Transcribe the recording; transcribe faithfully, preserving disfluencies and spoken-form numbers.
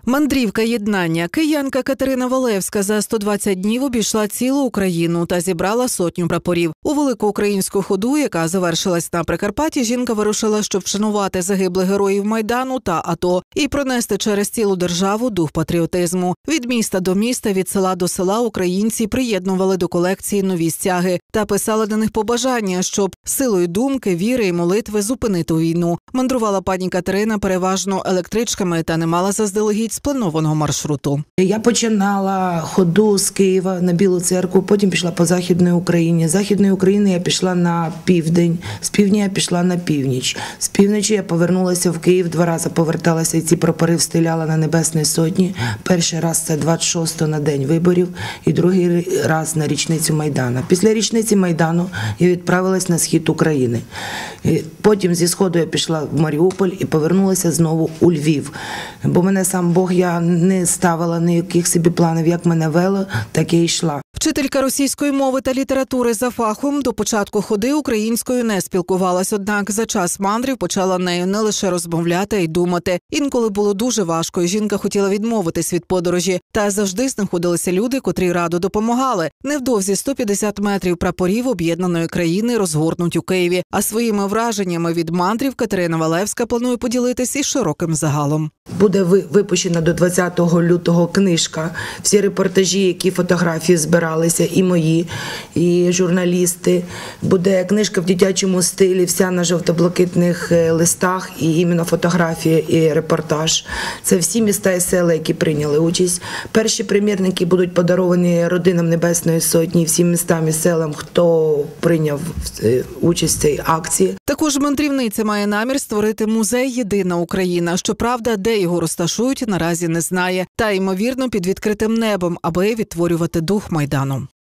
Мандрівка єднання. Киянка Катерина Валевська за сто двадцять днів обійшла цілу Україну та зібрала сотню прапорів. У велику українську ходу, яка завершилась на Прикарпатті, жінка вирушила, щоб вшанувати загиблих героїв Майдану та АТО і пронести через цілу державу дух патріотизму. Від міста до міста, від села до села українці приєднували до колекції нові стяги та писали на них побажання, щоб силою думки, віри і молитви зупинити війну. Мандрувала пані Катерина переважно електричками та не мала заздалегідь спланованого маршруту. Я починала ходу з Києва на Білу церкву, потім пішла по Західній Україні. З Західної України я пішла на південь, з півдня я пішла на північ. З півночі я повернулася в Київ, два рази поверталася і ці прапори встиляла на Небесній Сотні. Перший раз це двадцять шостого на день виборів і другий раз на річницю Майдану. Після річниці Майдану я відправилась на схід України. Потім зі сходу я пішла в Маріуполь і повернулася знову у Львів. Бо мене сам Бог, я не ставила ніяких собі планів, як мене вело, так я йшла. Вчителька російської мови та літератури за фахом до початку ходи українською не спілкувалась, однак за час мандрів почала нею не лише розмовляти, а й думати. Інколи було дуже важко, і жінка хотіла відмовитись від подорожі. Та завжди знаходилися люди, котрі радо допомагали. Невдовзі сто п'ятдесят метрів прапорів об'єднаної країни розгорнуть у Києві. А своїми враженнями від мандрів Катерина Валевська планує поділитись із широким загалом. Буде випущена до двадцятого лютого книжка. Всі репортажі, які фотографії збиралися, і мої, і журналісти. Буде книжка в дитячому стилі, вся на жовто-блакитних листах, і іменно фотографія і репортаж. Це всі міста і села, які прийняли участь. Перші примірники будуть подаровані родинам Небесної Сотні, всім містам і селам, хто прийняв участь в цій акції. Також мандрівниця має намір створити музей «Єдина Україна». Щоправда, де його розташують, наразі не знає. Та, ймовірно, під відкритим небом, аби відтворювати дух Майдану.